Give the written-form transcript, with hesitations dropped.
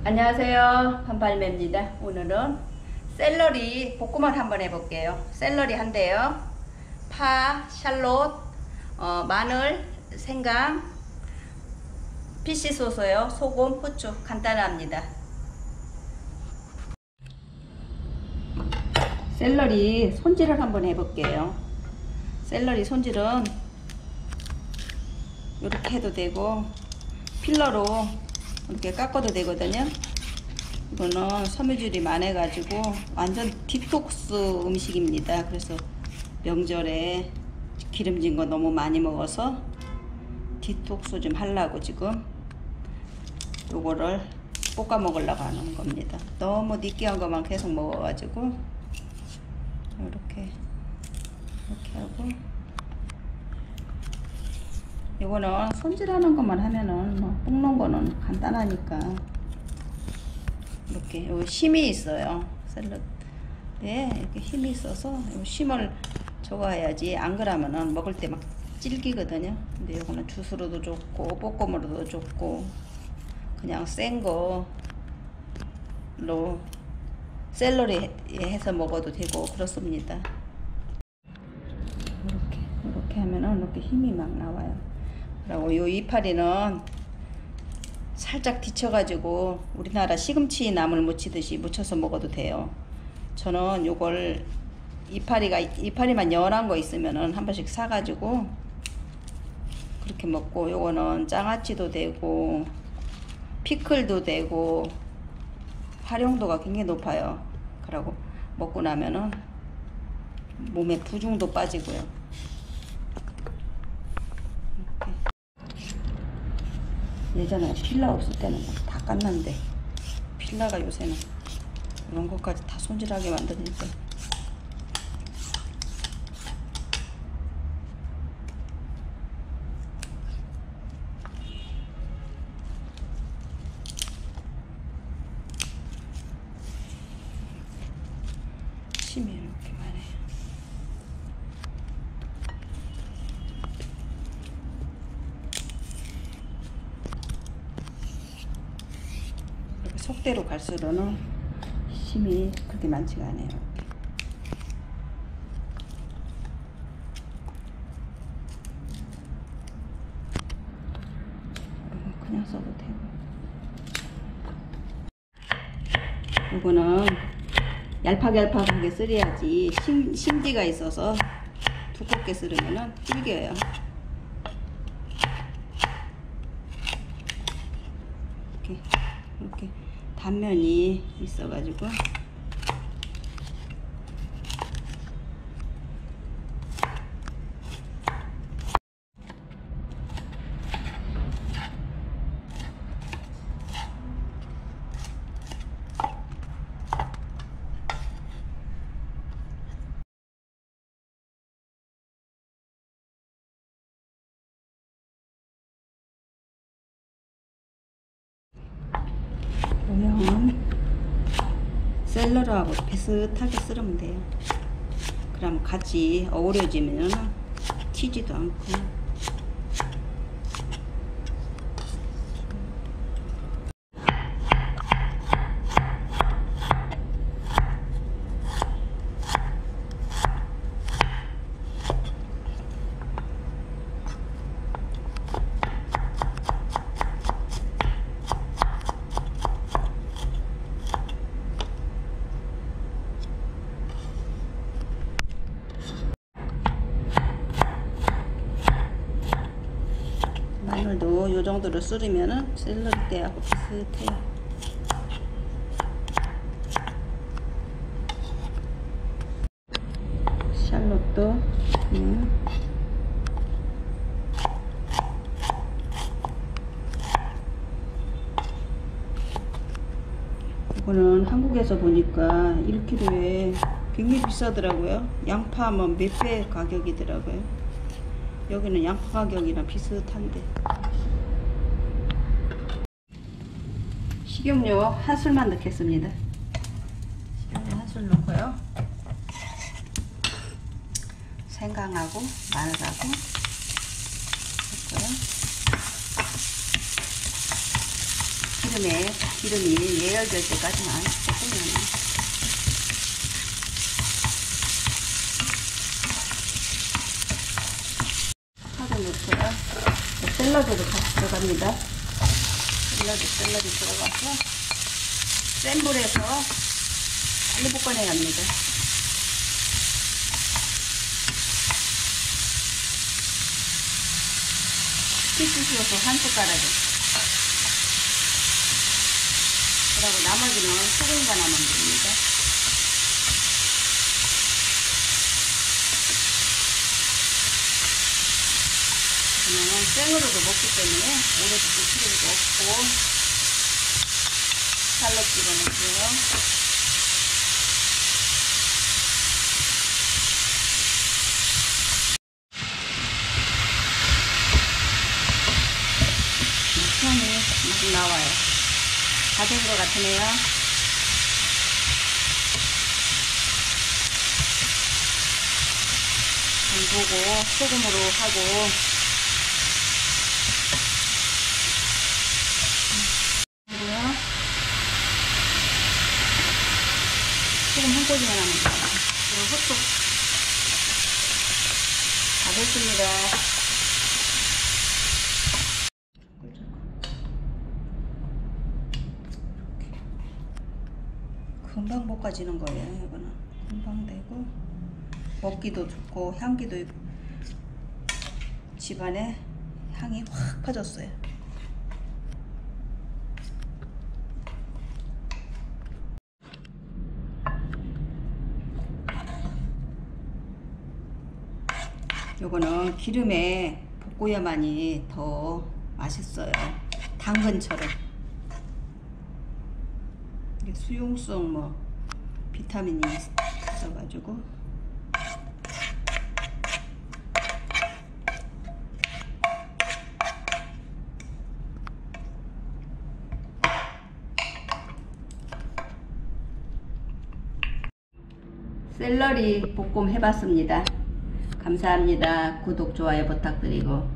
안녕하세요, 판팔매입니다. 오늘은 샐러리 볶음을 한번 해볼게요. 샐러리 한 대요, 파, 샬롯, 마늘, 생강, 피시 소스요, 소금, 후추. 간단합니다. 샐러리 손질을 한번 해볼게요. 샐러리 손질은 이렇게 해도 되고 필러로 이렇게 깎아도 되거든요. 이거는 섬유질이 많아가지고 완전 디톡스 음식입니다. 그래서 명절에 기름진 거 너무 많이 먹어서 디톡스 좀 하려고 지금 요거를 볶아 먹으려고 하는 겁니다. 너무 느끼한 것만 계속 먹어가지고 이렇게 하고, 이거는 손질하는 것만 하면은 뭐 볶는 거는 간단하니까. 이렇게 여기 힘이 있어요. 샐러드 이렇게 힘이 있어서 요 힘을 줘야지, 안 그러면은 먹을 때 막 질기거든요. 근데 이거는 주스로도 좋고 볶음으로도 좋고 그냥 센 거로 샐러리 해서 먹어도 되고 그렇습니다. 이렇게 하면은 이렇게 힘이 막 나와요. 그리고 요 이파리는 살짝 데쳐가지고 우리나라 시금치 나물 무치듯이 무쳐서 먹어도 돼요. 저는 요걸 이파리만 연한 거 있으면은 한 번씩 사가지고 그렇게 먹고, 요거는 장아찌도 되고 피클도 되고 활용도가 굉장히 높아요. 그러고 먹고 나면은 몸에 부중도 빠지고요. 예전에 필라 없을 때는 다 깠는데 필라가 요새는 이런 것까지 다 손질하게 만드니까. 침이 이렇게 많아요. 속대로 갈수록은 힘이 그렇게 많지가 않아요. 그냥 써도 되고, 이거는 얄팍얄팍하게 썰어야지 심지가 있어서 두껍게 썰으면 질겨요. 이렇게 단면이 있어가지고 모양은 샐러리하고 비슷하게 썰으면 돼요. 그럼 같이 어우러지면 튀지도 않고. 마늘도 요 정도로 썰으면은 샐러리 때하고 비슷해요. 샬롯도 이거는 한국에서 보니까 1kg에 굉장히 비싸더라고요. 양파 뭐 몇 배 가격이더라고요. 여기는 양파 가격이랑 비슷한데. 식용유 한 술만 넣겠습니다. 식용유 한 술 넣고요. 생강하고 마늘하고 넣고요. 기름이 예열될 때까지만 볶으면 파도 넣고요. 샐러드도 같이 들어갑니다. 샐러드 들어가서 센 불에서 빨리 볶아내야 합니다. 피스셔서 한 숟가락에. 그리고 나머지는 소금과 나면 됩니다. 그러면 생으로도 먹기 때문에 오래 볶을 필요도 없고 샬롯 집어넣고요. 향이 막 나와요. 다 된 것 같으네요. 보고 소금으로 하고 그리고요. 소금 한 꼬집만 하면 돼요. 그리고 헛속 다 됐습니다. 금방 볶아지는 거예요. 이거는 금방 되고 먹기도 좋고 향기도 있고 집안에 향이 확 퍼졌어요. 요거는 기름에 볶아야만이 더 맛있어요. 당근처럼. 수용성 뭐 비타민이 있어가지고 샐러리 볶음 해봤습니다. 감사합니다. 구독, 좋아요 부탁드리고